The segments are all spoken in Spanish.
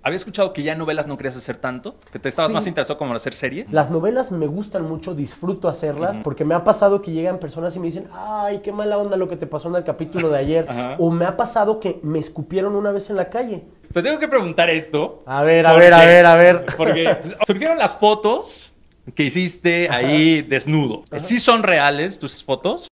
había escuchado que ya novelas no querías hacer tanto, que te estabas más interesado como en hacer serie. Las novelas me gustan mucho, disfruto hacerlas, porque me ha pasado que llegan personas y me dicen, ay, qué mala onda lo que te pasó en el capítulo de ayer. O me ha pasado que me escupieron una vez en la calle. Te tengo que preguntar esto. A ver. Porque surgieron las fotos que hiciste ahí desnudo. ¿Sí son reales tus fotos?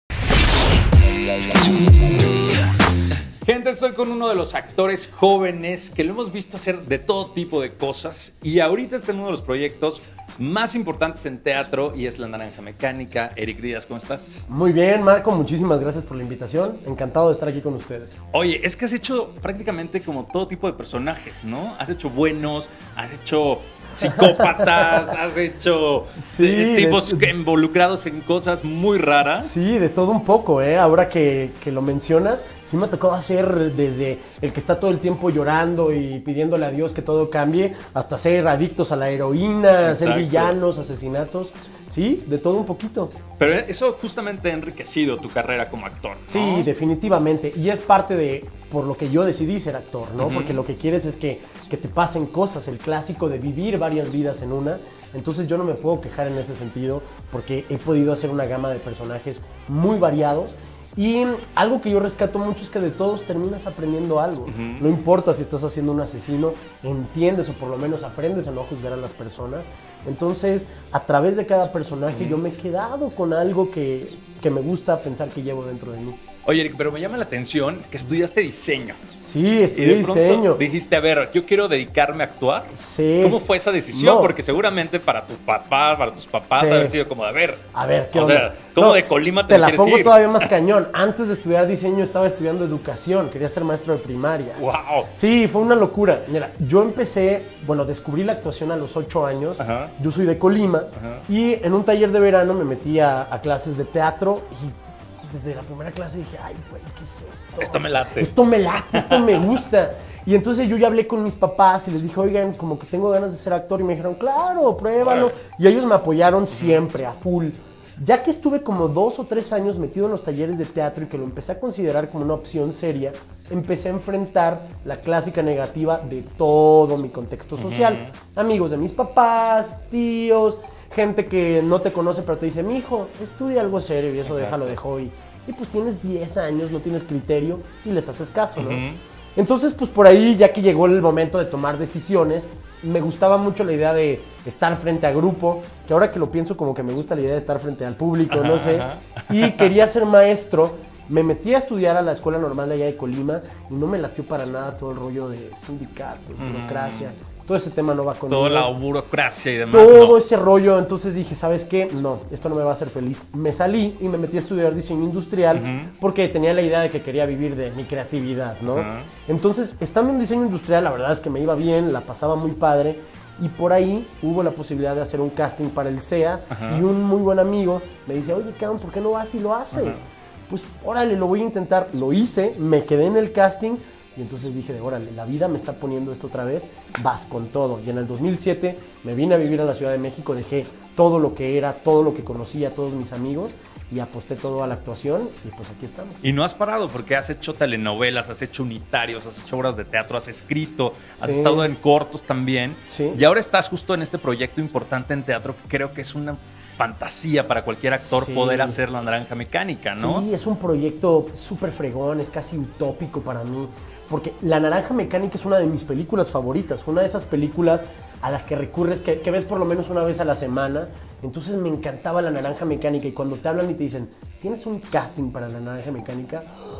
Gente, estoy con uno de los actores jóvenes que lo hemos visto hacer de todo tipo de cosas y ahorita está en uno de los proyectos más importantes en teatro y es La Naranja Mecánica. Eric Díaz, ¿cómo estás? Muy bien, Marco, muchísimas gracias por la invitación. Encantado de estar aquí con ustedes. Oye, es que has hecho prácticamente como todo tipo de personajes, ¿no? Has hecho buenos, has hecho psicópatas, has hecho tipos involucrados en cosas muy raras. Sí, de todo un poco, ¿eh? Ahora que lo mencionas, sí me tocó hacer desde el que está todo el tiempo llorando y pidiéndole a Dios que todo cambie, hasta ser adictos a la heroína, Exacto. ser villanos, asesinatos. Sí, de todo un poquito. Pero eso justamente ha enriquecido tu carrera como actor, ¿no? Sí, definitivamente. Y es parte de por lo que yo decidí ser actor, ¿no? Porque lo que quieres es que te pasen cosas, el clásico de vivir varias vidas en una. Entonces yo no me puedo quejar en ese sentido porque he podido hacer una gama de personajes muy variados. Y algo que yo rescato mucho es que de todos terminas aprendiendo algo. No importa si estás haciendo un asesino, entiendes o por lo menos aprendes a no juzgar a las personas. Entonces, a través de cada personaje yo me he quedado con algo que me gusta pensar que llevo dentro de mí. Oye, Eric, pero me llama la atención que estudiaste diseño. Sí, estudié diseño. Dijiste, a ver, yo quiero dedicarme a actuar. Sí. ¿Cómo fue esa decisión? No. Porque seguramente para tu papá, para tus papás, haber sido como, a ver, ¿qué onda? o sea, ¿cómo de Colima te la quieres pongo ir? todavía más cañón. Antes de estudiar diseño estaba estudiando educación, quería ser maestro de primaria. ¡Wow! Sí, fue una locura. Mira, yo empecé, descubrí la actuación a los 8 años. Ajá. Yo soy de Colima y en un taller de verano me metí a clases de teatro y desde la primera clase dije, ay, güey, ¿qué es esto? Esto me late. Esto me late, esto me gusta. Y entonces yo ya hablé con mis papás y les dije, oigan, como que tengo ganas de ser actor. Y me dijeron, claro, pruébalo. Y ellos me apoyaron siempre, a full. Ya que estuve como 2 o 3 años metido en los talleres de teatro y que lo empecé a considerar como una opción seria, empecé a enfrentar la clásica negativa de todo mi contexto social. Amigos de mis papás, tíos, gente que no te conoce pero te dice, mijo, estudia algo serio y eso déjalo de hobby. Y pues tienes 10 años, no tienes criterio y les haces caso, ¿no? Entonces, pues por ahí, ya que llegó el momento de tomar decisiones, me gustaba mucho la idea de estar frente a grupo, que ahora que lo pienso como que me gusta la idea de estar frente al público, no sé. Y quería ser maestro. Me metí a estudiar a la Escuela Normal de allá de Colima y no me latió para nada todo el rollo de sindicatos, burocracia. Todo ese tema no va conmigo. Toda la burocracia y demás. Todo ese rollo. Entonces dije, ¿sabes qué? No, esto no me va a hacer feliz. Me salí y me metí a estudiar diseño industrial porque tenía la idea de que quería vivir de mi creatividad, ¿no? Entonces, estando en diseño industrial, la verdad es que me iba bien, la pasaba muy padre. Y por ahí hubo la posibilidad de hacer un casting para el CEA y un muy buen amigo me dice, oye, cabrón, ¿por qué no vas y lo haces? Pues, órale, lo voy a intentar. Lo hice, me quedé en el casting. Y entonces dije, órale, la vida me está poniendo esto otra vez, vas con todo. Y en el 2007 me vine a vivir a la Ciudad de México, dejé todo lo que era, todo lo que conocía, todos mis amigos y aposté todo a la actuación y pues aquí estamos. Y no has parado porque has hecho telenovelas, has hecho unitarios, has hecho obras de teatro, has escrito, has estado en cortos también. Sí. Y ahora estás justo en este proyecto importante en teatro que creo que es una fantasía para cualquier actor poder hacer La Naranja Mecánica, ¿no? Sí, es un proyecto súper fregón, es casi utópico para mí, porque La Naranja Mecánica es una de mis películas favoritas, fue una de esas películas a las que recurres, que ves por lo menos una vez a la semana. Entonces me encantaba La Naranja Mecánica y cuando te hablan y te dicen, ¿tienes un casting para La Naranja Mecánica?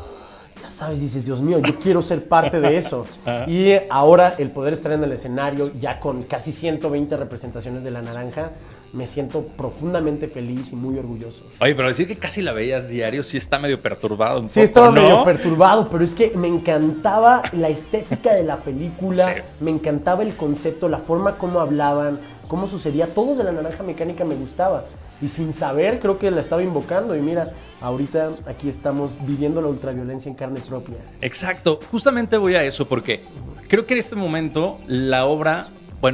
Ya sabes, dices, Dios mío, yo quiero ser parte de eso. Y ahora el poder estar en el escenario ya con casi 120 representaciones de La Naranja, me siento profundamente feliz y muy orgulloso. Oye, pero decir que casi la veías diario sí está medio perturbado un poco, Sí, estaba ¿no? medio perturbado, pero es que me encantaba la estética de la película, me encantaba el concepto, la forma como hablaban, cómo sucedía, todo de La Naranja Mecánica me gustaba. Y sin saber, creo que la estaba invocando. Y mira, ahorita aquí estamos viviendo la ultraviolencia en carne propia. Exacto. Justamente voy a eso porque creo que en este momento la obra,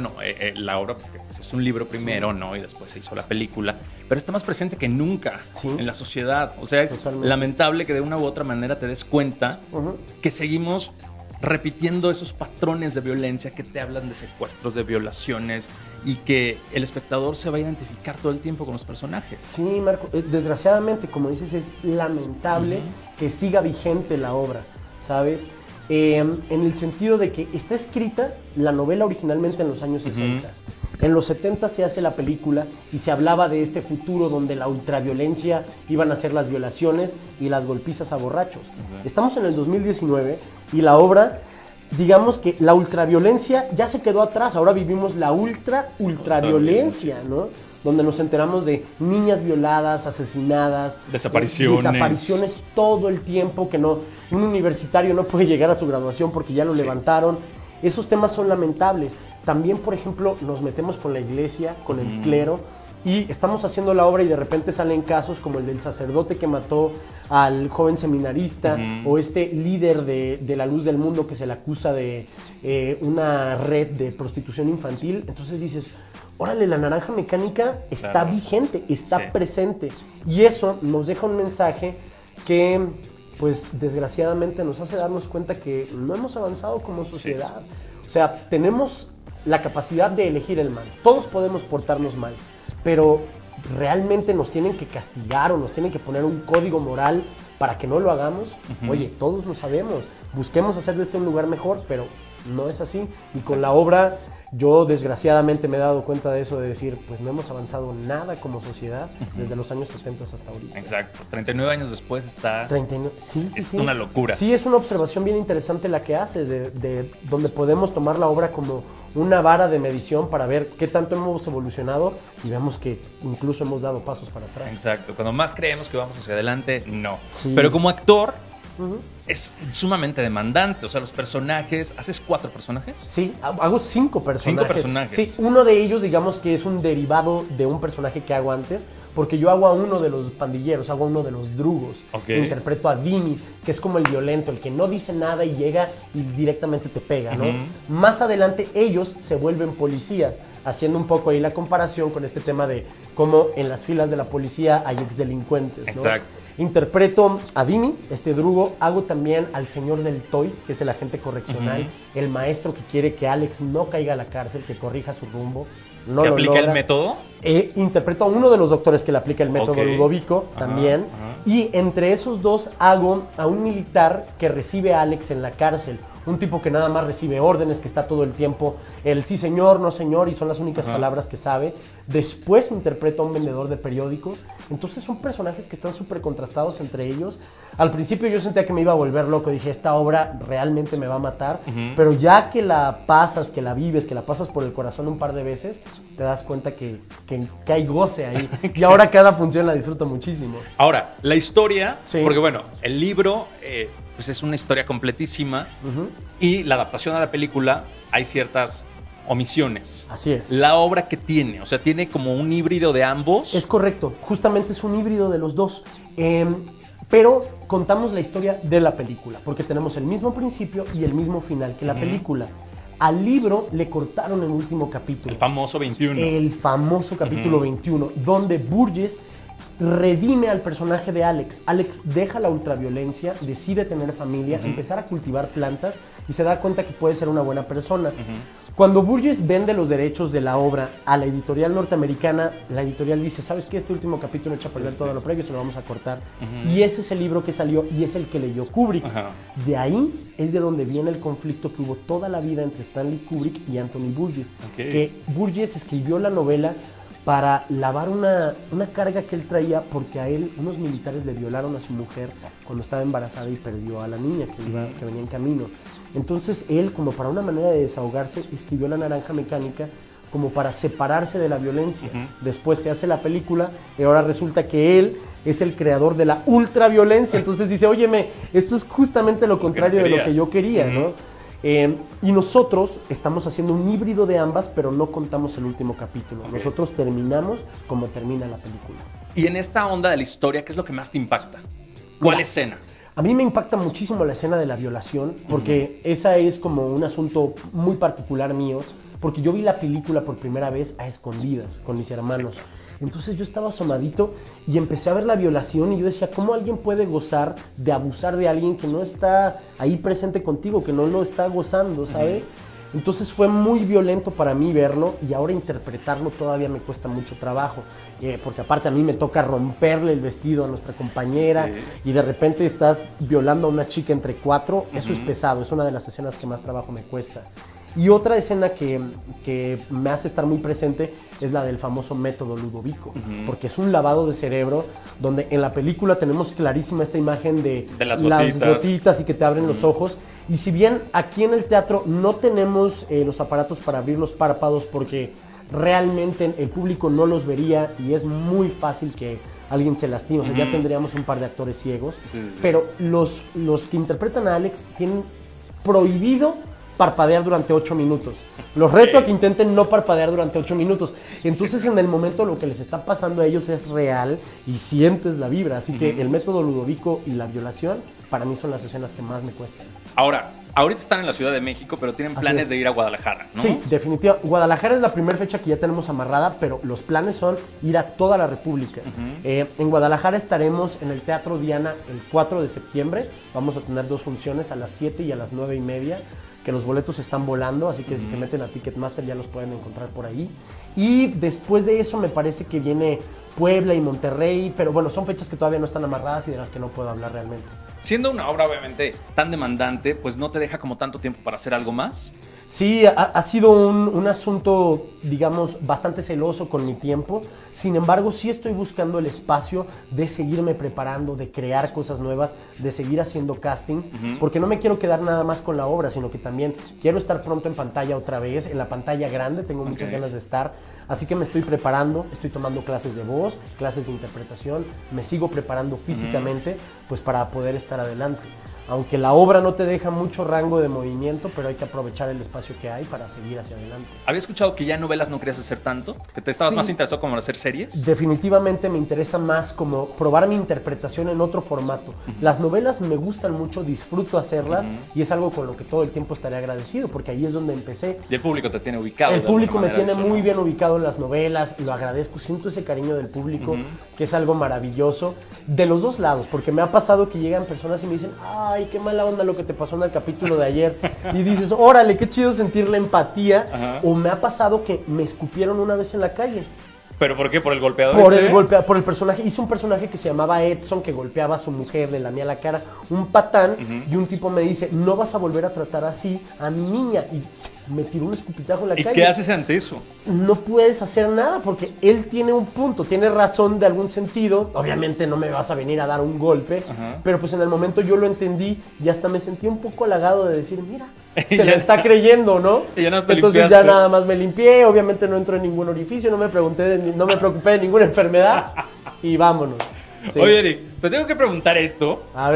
la obra porque es un libro primero, ¿no? Y después se hizo la película, pero está más presente que nunca en la sociedad. O sea, es lamentable que de una u otra manera te des cuenta que seguimos repitiendo esos patrones de violencia que te hablan de secuestros, de violaciones, y que el espectador se va a identificar todo el tiempo con los personajes. Sí, Marco, desgraciadamente, como dices, es lamentable que siga vigente la obra, ¿sabes? En el sentido de que está escrita la novela originalmente en los años 60. En los 70 se hace la película y se hablaba de este futuro donde la ultraviolencia iban a ser las violaciones y las golpizas a borrachos. Estamos en el 2019 y la obra, digamos que la ultraviolencia ya se quedó atrás, ahora vivimos la ultraviolencia, ¿no? Donde nos enteramos de niñas violadas, asesinadas, desapariciones todo el tiempo, que no, un universitario no puede llegar a su graduación porque ya lo levantaron. Esos temas son lamentables. También, por ejemplo, nos metemos con la iglesia, con el clero, y estamos haciendo la obra y de repente salen casos como el del sacerdote que mató al joven seminarista, o este líder de la Luz del Mundo que se le acusa de una red de prostitución infantil. Entonces dices, órale, la naranja mecánica está vigente, está presente. Y eso nos deja un mensaje que, pues, desgraciadamente nos hace darnos cuenta que no hemos avanzado como sociedad. O sea, tenemos la capacidad de elegir el mal. Todos podemos portarnos mal, pero realmente nos tienen que castigar o nos tienen que poner un código moral para que no lo hagamos. Oye, todos lo sabemos. Busquemos hacer de este un lugar mejor, pero no es así. Y con la obra, yo desgraciadamente me he dado cuenta de eso, de decir, pues no hemos avanzado nada como sociedad desde los años 70 hasta ahorita. Exacto. 39 años después está... 39, es una locura. Sí, es una observación bien interesante la que haces, de donde podemos tomar la obra como una vara de medición para ver qué tanto hemos evolucionado, y vemos que incluso hemos dado pasos para atrás. Exacto. Cuando más creemos que vamos hacia adelante, no. Sí. Pero como actor... es sumamente demandante, o sea, los personajes... ¿Haces 4 personajes? Sí, hago 5 personajes. 5 personajes. Sí, uno de ellos, digamos que es un derivado de un personaje que hago antes, porque yo hago a uno de los pandilleros, hago a uno de los drugos. Interpreto a Dimi, que es como el violento, el que no dice nada y llega y directamente te pega, ¿no? Más adelante ellos se vuelven policías, haciendo un poco ahí la comparación con este tema de cómo en las filas de la policía hay exdelincuentes, ¿no? Exacto. Interpreto a Dimi, este drugo. Hago también al señor del Toy, que es el agente correccional, el maestro que quiere que Alex no caiga a la cárcel, que corrija su rumbo. No ¿Que lo aplica logra. el método? Interpreto a uno de los doctores que le aplica el método Ludovico también. Y entre esos dos hago a un militar que recibe a Alex en la cárcel. Un tipo que nada más recibe órdenes, que está todo el tiempo el sí señor, no señor, y son las únicas palabras que sabe. Después interpreto a un vendedor de periódicos. Entonces son personajes que están súper contrastados entre ellos. Al principio yo sentía que me iba a volver loco. Dije, esta obra realmente me va a matar. Pero ya que la pasas, que la vives, que la pasas por el corazón un par de veces, te das cuenta que hay goce ahí. Y ahora cada función la disfruto muchísimo. Ahora, la historia, porque bueno, el libro... pues es una historia completísima, y la adaptación a la película hay ciertas omisiones. Así es. La obra que tiene, o sea, tiene como un híbrido de ambos. Es correcto, justamente es un híbrido de los dos. Pero contamos la historia de la película, porque tenemos el mismo principio y el mismo final que la película. Al libro le cortaron el último capítulo. El famoso 21. El famoso capítulo 21, donde Burgess redime al personaje de Alex. Alex deja la ultraviolencia, decide tener familia, empezar a cultivar plantas y se da cuenta que puede ser una buena persona. Cuando Burgess vende los derechos de la obra a la editorial norteamericana, la editorial dice, ¿sabes qué? Este último capítulo echa a perder todo lo previo, se lo vamos a cortar. Y ese es el libro que salió y es el que leyó Kubrick. De ahí es de donde viene el conflicto que hubo toda la vida entre Stanley Kubrick y Anthony Burgess. Que Burgess escribió la novela para lavar una carga que él traía, porque a él unos militares le violaron a su mujer cuando estaba embarazada y perdió a la niña que venía en camino. Entonces él, como para una manera de desahogarse, escribió La Naranja Mecánica como para separarse de la violencia. Después se hace la película y ahora resulta que él es el creador de la ultraviolencia. Entonces dice, óyeme, esto es justamente lo contrario de lo que yo quería, ¿no? Y nosotros estamos haciendo un híbrido de ambas, pero no contamos el último capítulo. Nosotros terminamos como termina la película. Y en esta onda de la historia, ¿qué es lo que más te impacta? ¿Cuál escena? A mí me impacta muchísimo la escena de la violación, porque esa es como un asunto muy particular mío, porque yo vi la película por primera vez a escondidas con mis hermanos. Entonces yo estaba asomadito y empecé a ver la violación y yo decía, ¿cómo alguien puede gozar de abusar de alguien que no está ahí presente contigo, que no lo está gozando, ¿sabes? Entonces fue muy violento para mí verlo y ahora interpretarlo todavía me cuesta mucho trabajo, porque aparte a mí me toca romperle el vestido a nuestra compañera y de repente estás violando a una chica entre 4, eso es pesado, es una de las escenas que más trabajo me cuesta. Y otra escena que me hace estar muy presente es la del famoso método Ludovico, porque es un lavado de cerebro donde en la película tenemos clarísima esta imagen de las gotitas y que te abren los ojos. Y si bien aquí en el teatro no tenemos los aparatos para abrir los párpados porque realmente el público no los vería y es muy fácil que alguien se lastime, o sea, ya tendríamos un par de actores ciegos, pero los que interpretan a Alex tienen prohibido parpadear durante 8 minutos. Los reto a que intenten no parpadear durante 8 minutos. Entonces, en el momento lo que les está pasando a ellos es real y sientes la vibra. Así que el método Ludovico y la violación, para mí son las escenas que más me cuestan. Ahora, ahorita están en la Ciudad de México, pero tienen planes de ir a Guadalajara, ¿no? Sí, definitivamente. Guadalajara es la primera fecha que ya tenemos amarrada, pero los planes son ir a toda la República. En Guadalajara estaremos en el Teatro Diana el 4 de septiembre. Vamos a tener 2 funciones, a las 7 y a las 9:30. Que los boletos están volando, así que si se meten a Ticketmaster ya los pueden encontrar por ahí. Y después de eso me parece que viene Puebla y Monterrey, pero bueno, son fechas que todavía no están amarradas y de las que no puedo hablar realmente. Siendo una obra obviamente tan demandante, pues no te deja como tanto tiempo para hacer algo más. Sí, ha sido un asunto, digamos, bastante celoso con mi tiempo. Sin embargo, sí estoy buscando el espacio de seguirme preparando, de crear cosas nuevas, de seguir haciendo castings, porque no me quiero quedar nada más con la obra, sino que también quiero estar pronto en pantalla otra vez, en la pantalla grande, tengo muchas ganas de estar. Así que me estoy preparando, estoy tomando clases de voz, clases de interpretación, me sigo preparando físicamente, pues para poder estar adelante. Aunque la obra no te deja mucho rango de movimiento, pero hay que aprovechar el espacio que hay para seguir hacia adelante. Había escuchado que ya novelas no querías hacer tanto, que te estabas más interesado como en hacer series. Definitivamente me interesa más como probar mi interpretación en otro formato. Las novelas me gustan mucho, disfruto hacerlas y es algo con lo que todo el tiempo estaré agradecido, porque ahí es donde empecé. Y el público te tiene ubicado. El público me tiene muy bien ubicado en las novelas y lo agradezco, siento ese cariño del público, que es algo maravilloso, de los dos lados, porque me ha pasado que llegan personas y me dicen, ay, qué mala onda lo que te pasó en el capítulo de ayer. Y dices, órale, qué chido sentir la empatía. O me ha pasado que me escupieron una vez en la calle. ¿Pero por qué? ¿Por el golpeador? Por el personaje. Hice un personaje que se llamaba Edson, que golpeaba a su mujer, le lamía la cara. Un patán. Y un tipo me dice, no vas a volver a tratar así a mi niña. Y me tiró un escupitajo en la calle. ¿Y qué haces ante eso? No puedes hacer nada porque él tiene un punto, tiene razón de algún sentido. Obviamente no me vas a venir a dar un golpe, pero pues en el momento yo lo entendí y hasta me sentí un poco halagado de decir, mira, se le está creyendo, ¿no? Y ya no te Entonces ya nada más me limpié, obviamente no entró en ningún orificio, no me preocupé de ninguna enfermedad y vámonos. Sí. Oye, Eric, te tengo que preguntar esto. A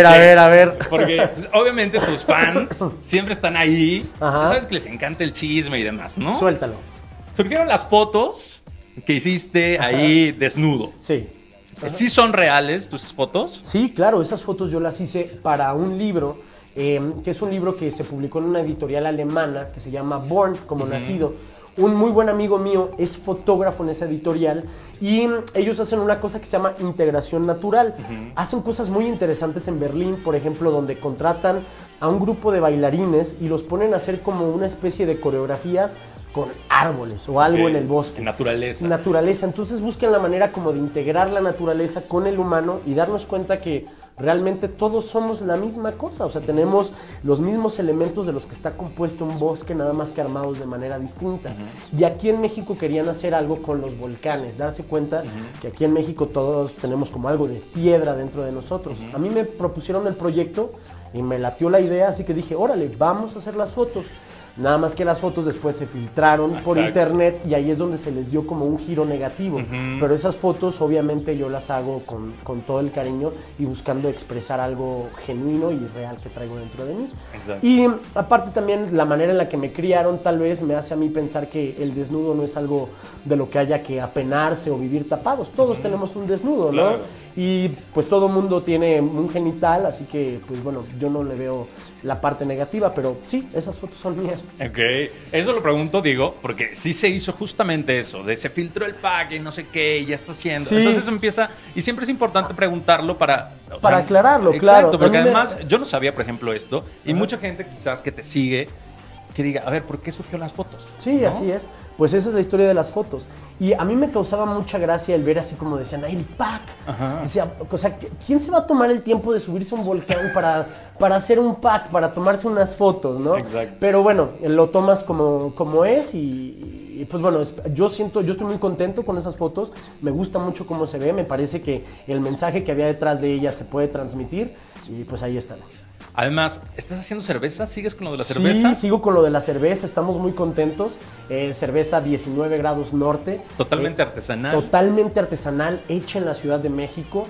ver. Porque pues, obviamente tus fans siempre están ahí. Sabes que les encanta el chisme y demás, ¿no? Suéltalo. Surgieron las fotos que hiciste ahí desnudo. Sí. ¿Sí son reales tus fotos? Sí, claro, esas fotos yo las hice para un libro, que es un libro que se publicó en una editorial alemana que se llama Born, como nacido. Un muy buen amigo mío es fotógrafo en esa editorial y ellos hacen una cosa que se llama integración natural. Hacen cosas muy interesantes en Berlín, por ejemplo, donde contratan a un grupo de bailarines y los ponen a hacer como una especie de coreografías con árboles o algo en el bosque. Naturaleza. Naturaleza. Entonces buscan la manera como de integrar la naturaleza con el humano y darnos cuenta que realmente todos somos la misma cosa, o sea, tenemos los mismos elementos de los que está compuesto un bosque, nada más que armados de manera distinta. Y aquí en México querían hacer algo con los volcanes, darse cuenta que aquí en México todos tenemos como algo de piedra dentro de nosotros. A mí me propusieron el proyecto y me latió la idea, así que dije, órale, vamos a hacer las fotos. Nada más que las fotos después se filtraron por internet y ahí es donde se les dio como un giro negativo. Pero esas fotos obviamente yo las hago con todo el cariño y buscando expresar algo genuino y real que traigo dentro de mí. Y aparte también la manera en la que me criaron tal vez me hace a mí pensar que el desnudo no es algo de lo que haya que apenarse o vivir tapados. Todos tenemos un desnudo, ¿no? Y pues todo mundo tiene un genital, así que pues bueno, yo no le veo la parte negativa, pero sí, esas fotos son mías. Ok, eso lo pregunto, digo, porque sí se hizo justamente eso, de se filtró el pack y no sé qué, y ya está haciendo. Sí. Entonces empieza, y siempre es importante preguntarlo para aclararlo, exacto, claro. Exacto, porque además yo no sabía, por ejemplo, esto, y mucha gente quizás que te sigue, que diga, a ver, ¿por qué surgieron las fotos? Sí, ¿no? Así es. Pues esa es la historia de las fotos. Y a mí me causaba mucha gracia el ver así como decían, ¡ay, el pack! Decía, o sea, ¿quién se va a tomar el tiempo de subirse a un volcán para hacer un pack, para tomarse unas fotos, ¿no? Exacto. Pero bueno, lo tomas como es y pues bueno, yo estoy muy contento con esas fotos. Me gusta mucho cómo se ve. Me parece que el mensaje que había detrás de ellas se puede transmitir y pues ahí están. Además, ¿estás haciendo cerveza? ¿Sigues con lo de la cerveza? Sí, sigo con lo de la cerveza, estamos muy contentos. Cerveza 19 grados norte. Totalmente artesanal. Totalmente artesanal, hecha en la Ciudad de México.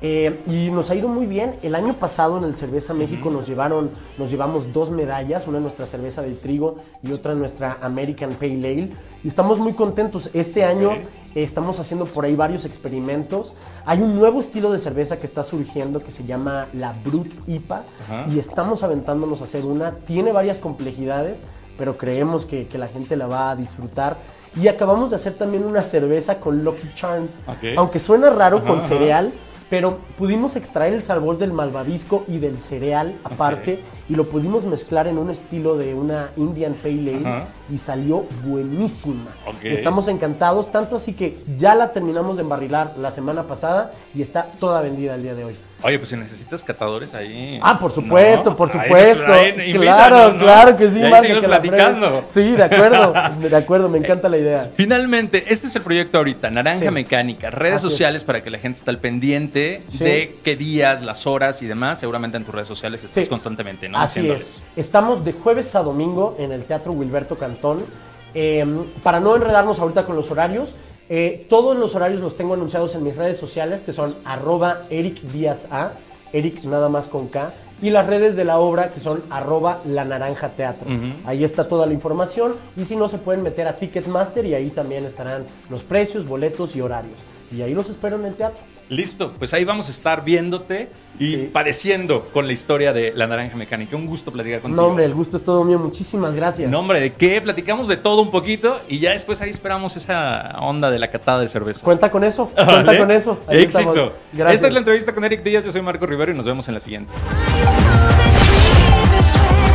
Y nos ha ido muy bien. El año pasado en el Cerveza México nos llevamos 2 medallas, una nuestra cerveza de trigo y otra nuestra American Pale Ale. Y estamos muy contentos. Este año estamos haciendo por ahí varios experimentos. Hay un nuevo estilo de cerveza que está surgiendo que se llama la Brut IPA y estamos aventándonos a hacer una. Tiene varias complejidades, pero creemos que la gente la va a disfrutar. Y acabamos de hacer también una cerveza con Lucky Charms. Aunque suena raro con cereal, pero pudimos extraer el sabor del malvavisco y del cereal aparte y lo pudimos mezclar en un estilo de una Indian Pale Ale y salió buenísima. Estamos encantados, tanto así que ya la terminamos de embarrilar la semana pasada y está toda vendida el día de hoy. Oye, pues si necesitas catadores ahí. Ah, por supuesto, ¿no? por supuesto. Claro, ¿no? Claro que sí. Y ahí seguimos platicando. Sí, de acuerdo, me encanta la idea. Finalmente, este es el proyecto ahorita, Naranja Mecánica, redes sociales para que la gente esté al pendiente de qué días, las horas y demás. Seguramente en tus redes sociales estás constantemente, ¿no? Así es. Estamos de jueves a domingo en el Teatro Wilberto Cantón. Para no enredarnos ahorita con los horarios, todos los horarios los tengo anunciados en mis redes sociales, que son @EricDiazA, Eric nada más con K, y las redes de la obra, que son @LaNaranjaTeatro. Ahí está toda la información, y si no, se pueden meter a Ticketmaster y ahí también estarán los precios, boletos y horarios. Y ahí los espero en el teatro. Listo, pues ahí vamos a estar viéndote y padeciendo con la historia de la Naranja Mecánica. Un gusto platicar contigo. No, hombre, el gusto es todo mío. Muchísimas gracias. No, hombre, ¿de qué? Platicamos de todo un poquito y ya después ahí esperamos esa onda de la catada de cerveza. Cuenta con eso, cuenta con eso. Ahí éxito. Gracias. Esta es la entrevista con Eric Díaz. Yo soy Marco Rivero y nos vemos en la siguiente.